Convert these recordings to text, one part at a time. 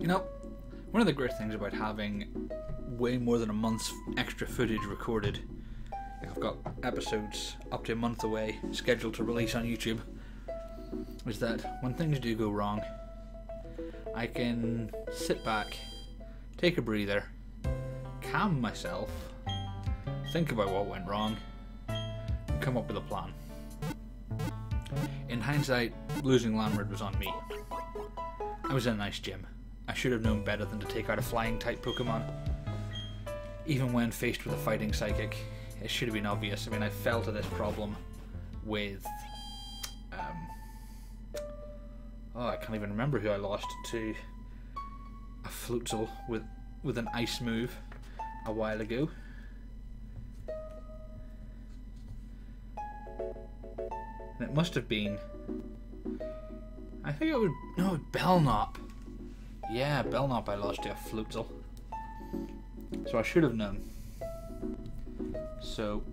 You know, one of the great things about having way more than a month's extra footage recorded, like I've got episodes up to a month away scheduled to release on YouTube, is that when things do go wrong, I can sit back, take a breather, calm myself, think about what went wrong, and come up with a plan. In hindsight, losing Landward was on me. I was in a nice gym. I should have known better than to take out a flying type Pokemon. Even when faced with a fighting psychic, it should have been obvious. I mean, I fell to this problem with... I can't even remember who I lost to. A Floatzel with an ice move a while ago. And it must have been... I think it would... No, Belknap. Yeah, Belknap I lost to a Floatzel. So I should have known. So...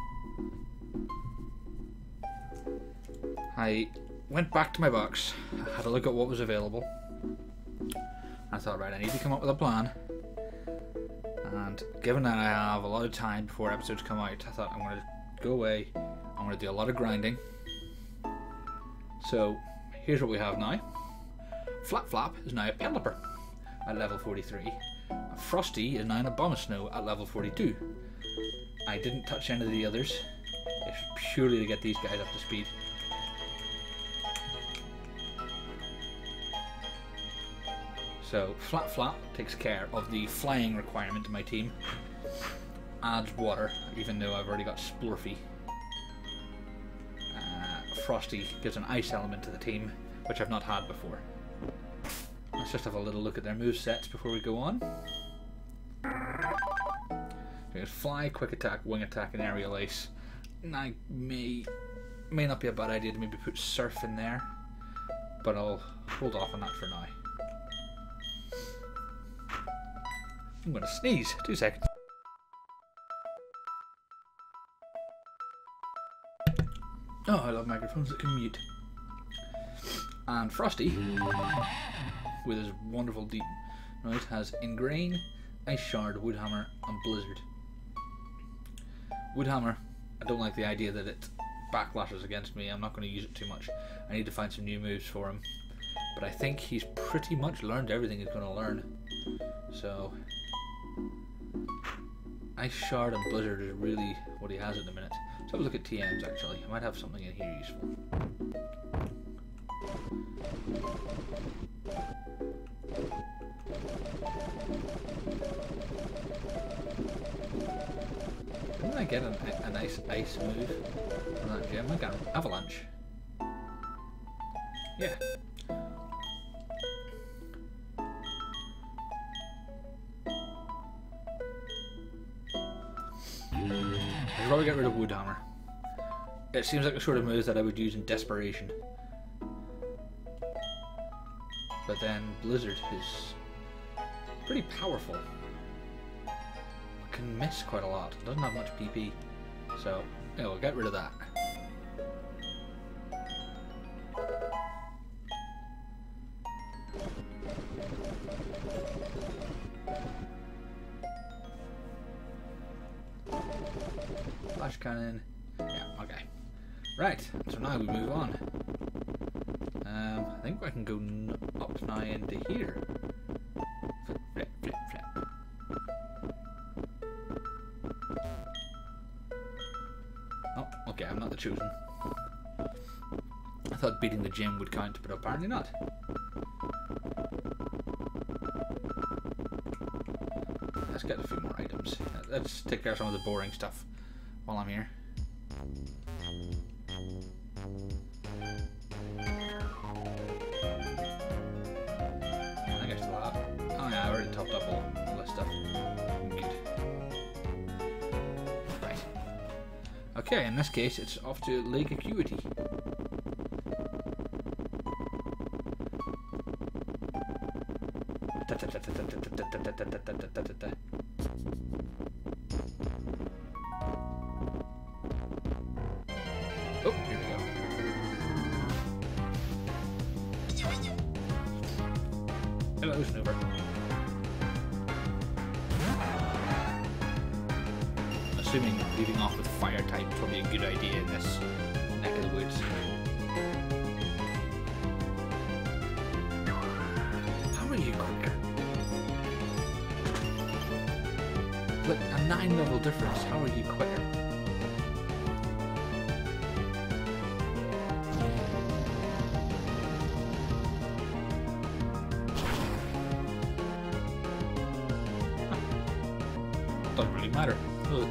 I went back to my box, had a look at what was available. I thought, right, I need to come up with a plan. And given that I have a lot of time before episodes come out, I thought I'm going to go away, I'm going to do a lot of grinding. So, here's what we have now. Flap is now a Pelipper at level 43. Frosty is now an Abomasnow at level 42. I didn't touch any of the others. It's purely to get these guys up to speed. So, Flap takes care of the flying requirement in my team. Adds water, even though I've already got Splurfy. Frosty gives an ice element to the team, which I've not had before. Let's just have a little look at their movesets before we go on. There's Fly, Quick Attack, Wing Attack, and Aerial Ace. And I may not be a bad idea to maybe put Surf in there, but I'll hold off on that for now. I'm gonna sneeze. 2 seconds. Oh, I love microphones that can mute. And Frosty, with his wonderful deep noise, has Ingrain, Ice Shard, Woodhammer, and Blizzard. Woodhammer, I don't like the idea that it backlashes against me. I'm not going to use it too much. I need to find some new moves for him. But I think he's pretty much learned everything he's going to learn. So, Ice Shard and Blizzard is really what he has at the minute. Let's have a look at TMs actually. I might have something in here useful. Didn't I get a nice ice move from that gym? I got an Avalanche. Yeah. I should probably get rid of Woodhammer. It seems like the sort of move that I would use in desperation. But then Blizzard is pretty powerful. It can miss quite a lot. It doesn't have much PP. So, yeah, we'll get rid of that. Flash Cannon. Yeah, okay. Right, so now we move on. I think I can go up now into here. Flip, flip, flip. Oh, okay, I'm not the chosen. I thought beating the gym would count, but apparently not. Let's get a few more items. Let's take care of some of the boring stuff while I'm here. I think I still have. Oh yeah, I already topped up all this stuff. Good. Right. Okay, in this case, it's off to Lake Acuity. Oh, here we go. Hello, Snooper. Assuming leading off with fire type is probably a good idea in this neck of the woods. How are you quicker? Look, a 9-level difference. How are you quicker? Doesn't really matter. Ugh.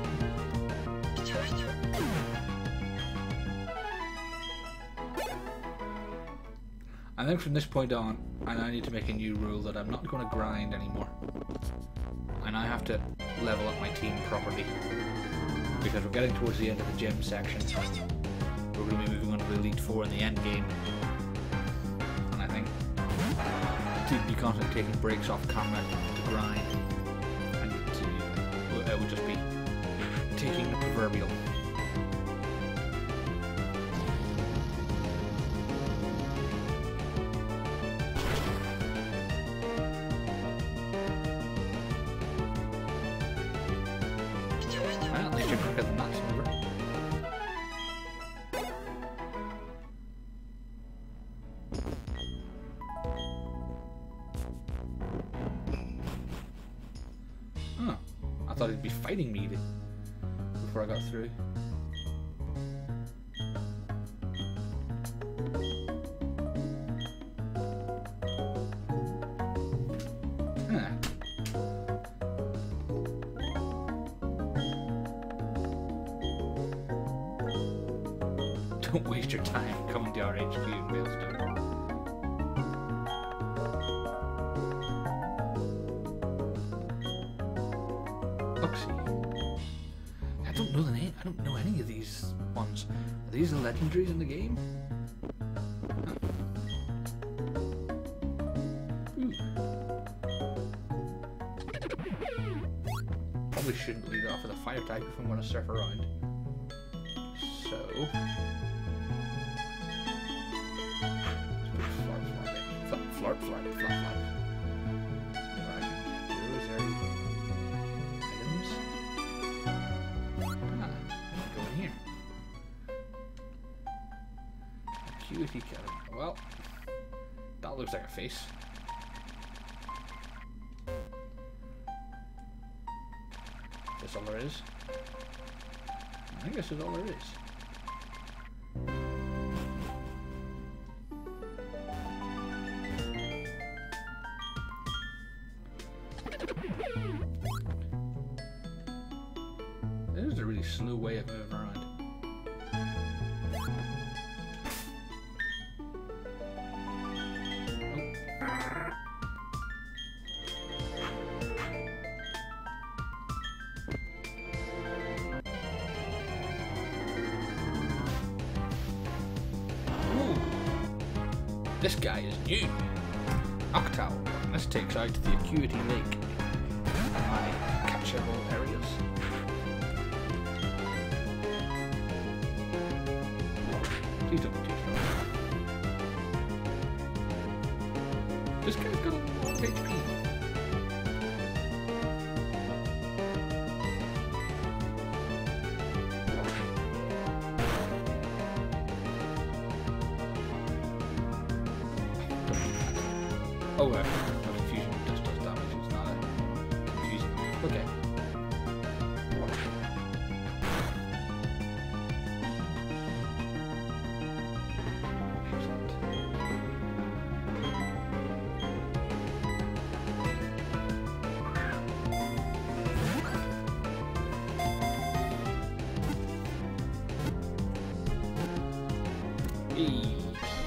I think from this point on, I need to make a new rule that I'm not going to grind anymore. And I have to level up my team properly. Because we're getting towards the end of the gym section. We're going to be moving on to the Elite Four in the end game. And I think to be constantly taking breaks off camera to grind, I would just be taking the proverbial. Well, at least you're quicker than that, Snooper. Huh. I thought he'd be fighting me before I got through. Huh. Don't waste your time coming to our HQ in Mailstone. I don't know the name. I don't know any of these ones. Are these the legendaries in the game? Huh. Probably shouldn't lead off with a fire type if I'm going to surf around. So. Flarp, flap. Acuity category. Well, that looks like a face. That's all there is. I guess that's all there is. This is a really slow way of moving around. This guy is new. Octal. This takes out the Acuity Lake. My catchable areas. Please don't be too strong. This guy's got a lot of HP. Oh, confusion just does damage, it's not a confusing. Okay. Excellent. Hey.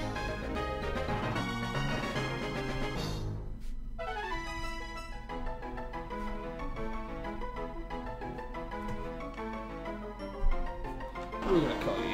What are we gonna call you?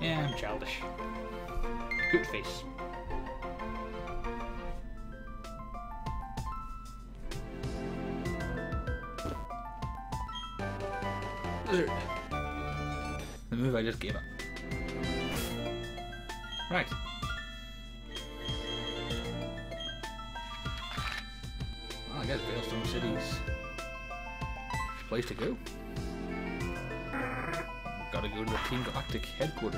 Yeah, I'm childish. Good face. Lizard. The move I just gave up. Right. Well, I guess Veilstone City's the place to go. Gotta go to the Team Galactic headquarters.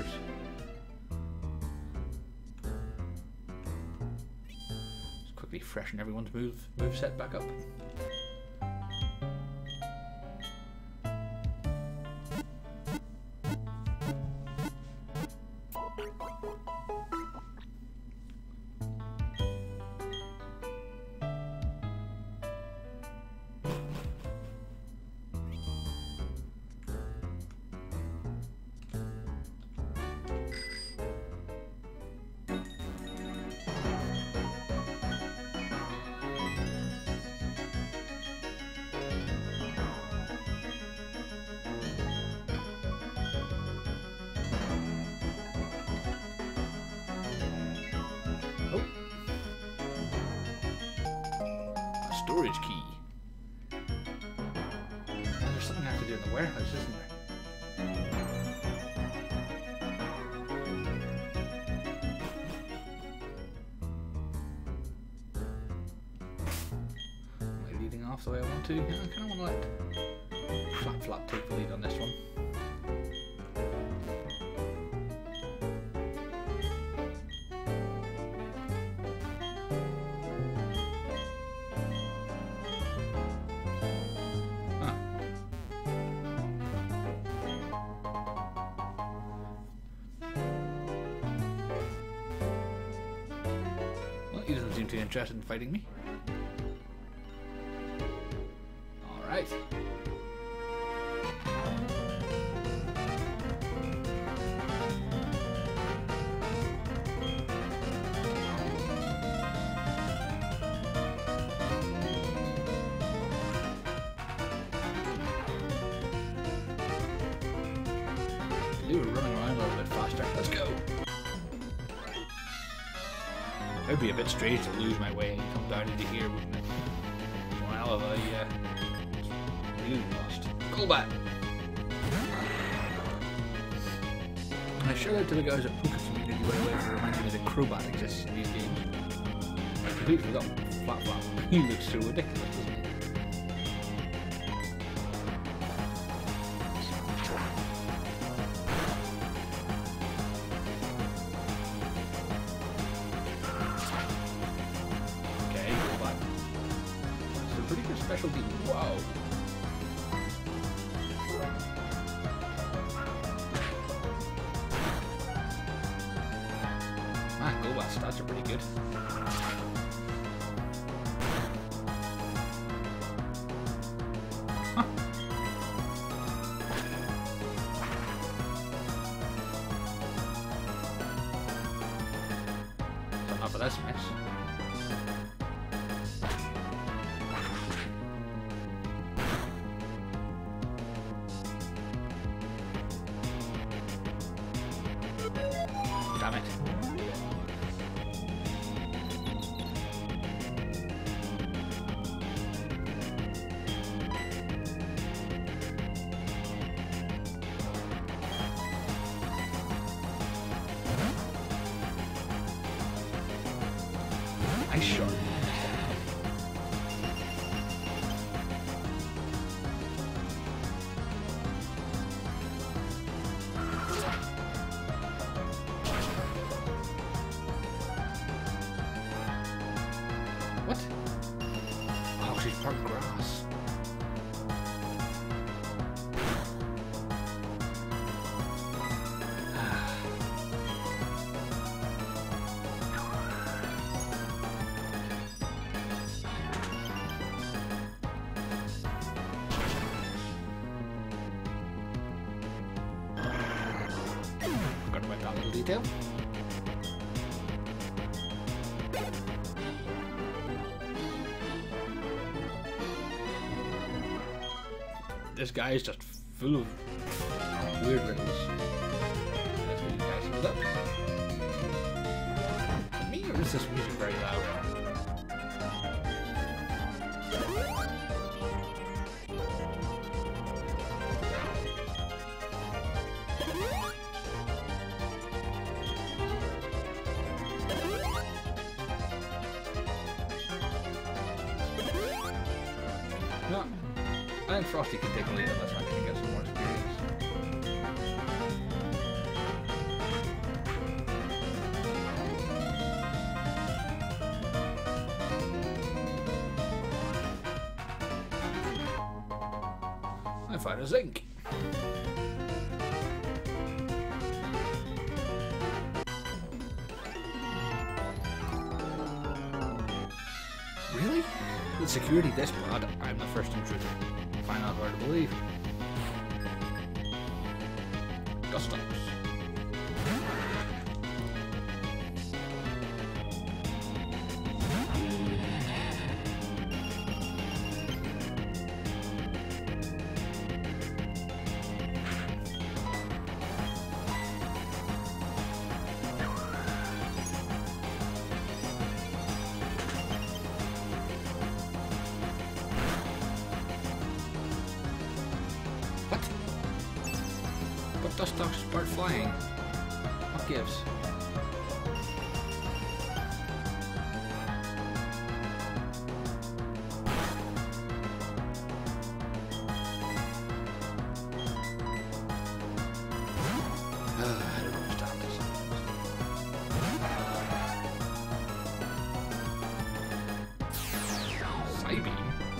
Just quickly freshen everyone's move set back up. Storage key. There's something I have to do in the warehouse, isn't there? Am I leading off the way I want to? Yeah, I kind of want to let Flap take the lead on this one. He doesn't seem too interested in fighting me. Alright. You were running around a little bit faster. Let's go! It would be a bit strange to lose my way and come down into here, wouldn't it? Well, really lost. Golbat! And I shout out to the guys at Poké Community, by the way, for reminding me that Crobat exists in these games. I completely forgot Flap. He looks so ridiculous, doesn't he? Specialty. Wow. Man, Golbat's stats are pretty good. Huh. So enough of this mess. Damn it. Nice shot. What? Oh, she's part grass. Forgot about that little detail. This guy is just full of weird riddles. Let's get you guys is this music very loud? No, I think Frosty can take a lead on this one. I can get some more experience. I find a zinc. Really? With security this bad, I'm the first intruder. Find out hard to believe. Customs. Dust dogs start flying. What gives? I don't understand this. Psybeam?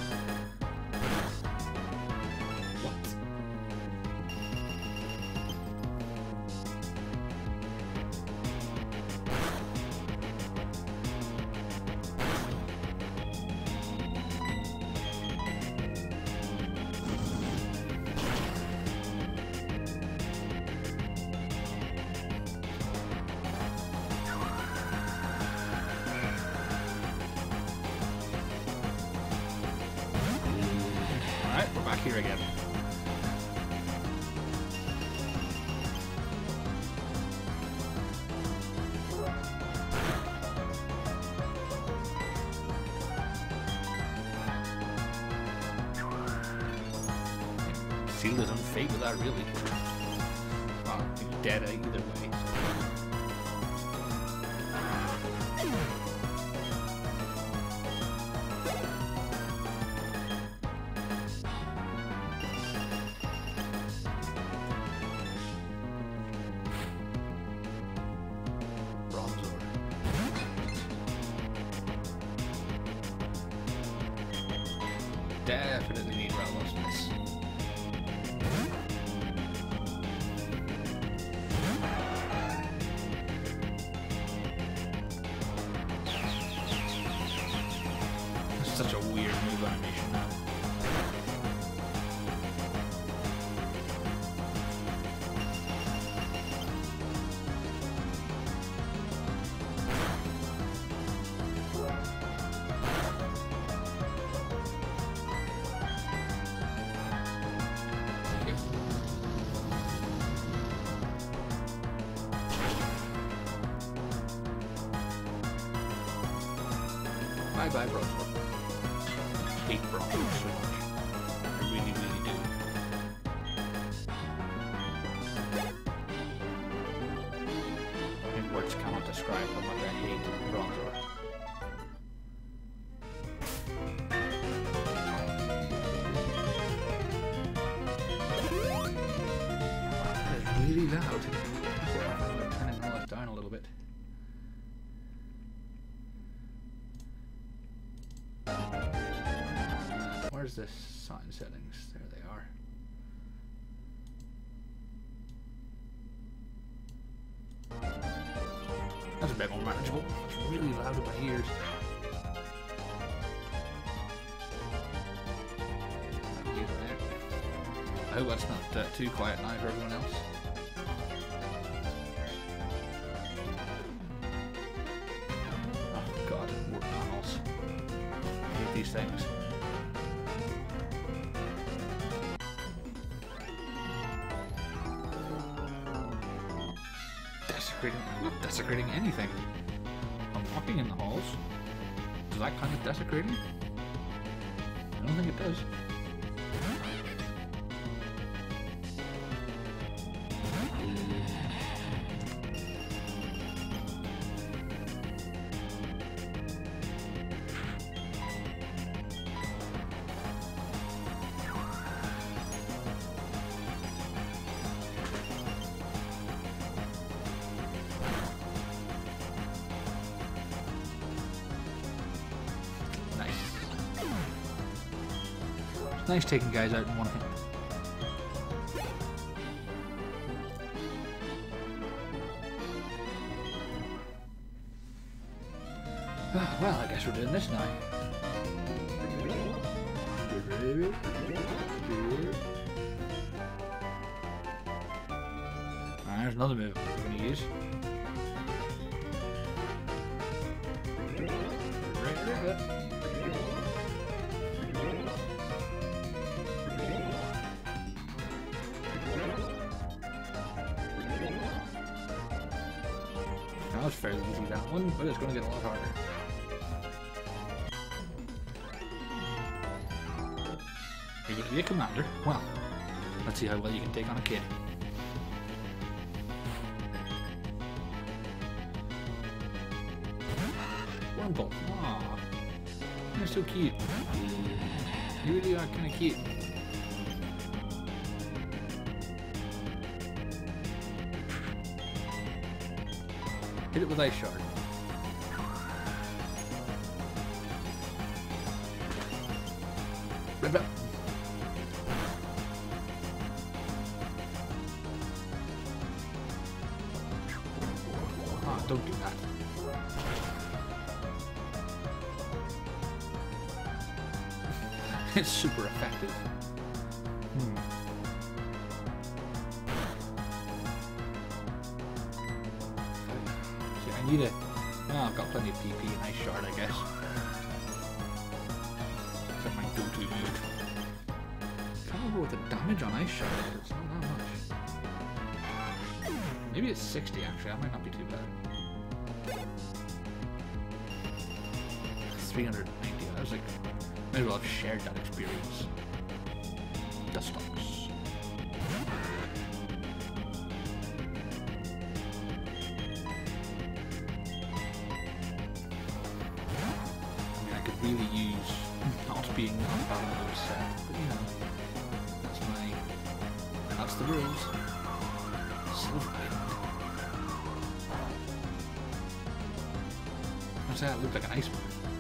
Alright, we're back here again. Sealed his own fate with that, really. Well, he's dead either way. Definitely need relevance. It's such a weird move animation now. Bye bye, Bronzor. I hate Bronzor so much. I really, really do. I think words cannot describe how much I hate Bronzor. That is really loud. I'm turning all that down a little bit. Where's the sound settings? There they are. That's a bit more manageable. It's really loud in my ears. I hope that's not too quiet now for everyone else. Oh god, more panels. I hate these things. Desecrating, not desecrating anything. I'm walking in the halls? Does that count as desecrating? I don't think it does. Nice taking guys out in one hit. Well, I guess we're doing this now. There's another move we're going to use. That was fairly easy, that one, but it's going to get a lot harder. You're going to be a commander? Well, let's see how well you can take on a kid. Wormhole. Aww. You're so cute. You really are kind of cute. Hit it with Ice Shard. Rip it up. Ah, don't do that. It's super effective. I need it. Oh, I've got plenty of PP and Ice Shard, I guess. That's my go-to move. I can't remember what the damage on Ice Shard is. It's not that much. Maybe it's 60 actually. That might not be too bad. 390. I was like, might as well have shared that experience. Nuzlocke. Really use not being unbalanced set, but you know, that's the rules. Silver Island. I say that looked like an iceberg.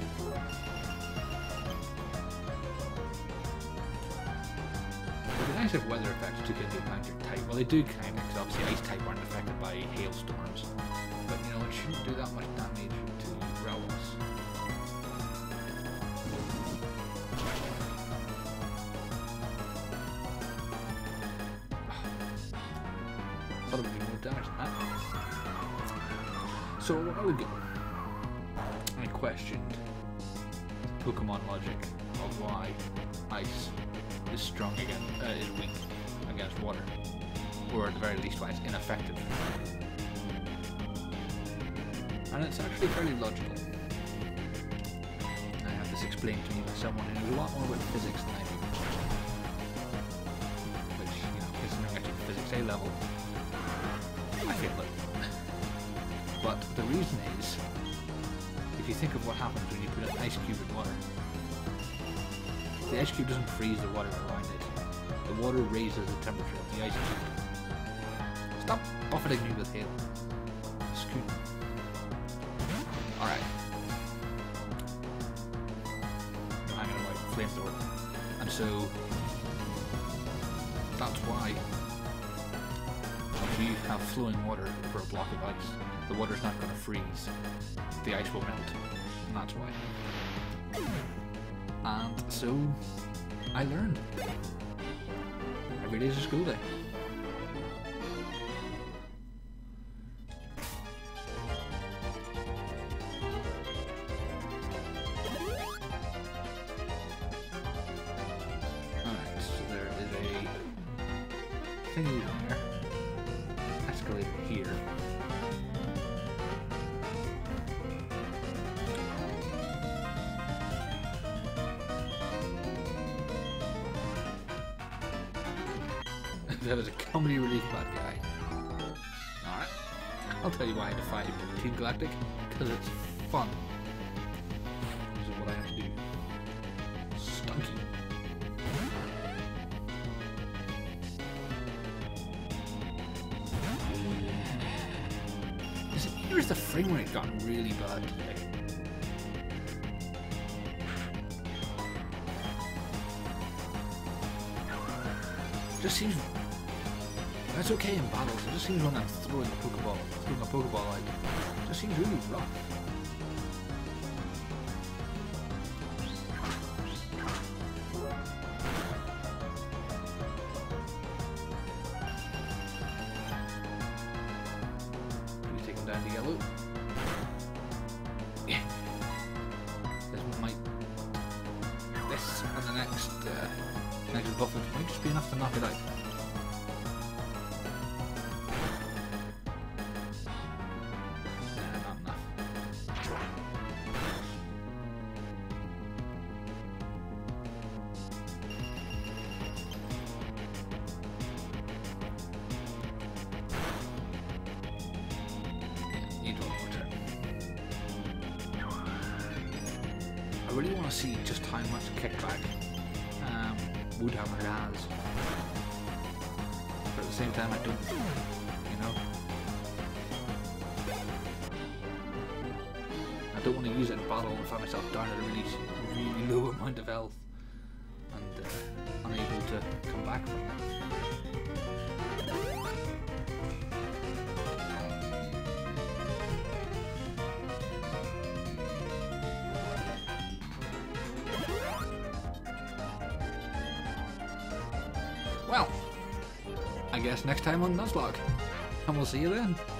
It'd be nice if weather effects took into account your type. Well, they do kind of, because obviously ice type aren't affected by hailstorms, but you know, it shouldn't do that much damage to realms. Thought it would be more damage than that. So a while ago, I questioned Pokemon logic of why ice is strong against, is weak against water, or at the very least why it's ineffective. And it's actually fairly logical. I have this explained to me by someone who knows a lot more about physics than I do. Which, you know, considering I took physics A level, I feel it. But the reason is, if you think of what happens when you put an ice cube in water, the ice cube doesn't freeze the water around it. The water raises the temperature of the ice cube. Stop buffeting me with hail. Scoot. Alright. I'm hanging on my flamethrower. And so, that's why if you have flowing water over a block of ice, the water's not going to freeze. The ice will melt. And that's why. And so, I learned. Every day's a school day. Alright, so there is a thingy there. Escalator here. episode as a comedy relief bad guy. Alright. I'll tell you why I defy Team Galactic. Because it's fun. This is what I have to do. Stunky. Here's the frame rate gotten really bad today. Just seems that's okay in battles. It just seems when I'm throwing a Pokeball out, it just seems really rough. You take him down to yellow. Yeah. This and the next buffet might just be enough to knock it out. Not enough. Need one more turn. I really want to see just how much kickback Woodhammer has, but at the same time I don't, you know, I don't want to use it in battle and find myself down at a really low amount of health and unable to come back from it. Well, I guess next time on Nuzlocke, and we'll see you then.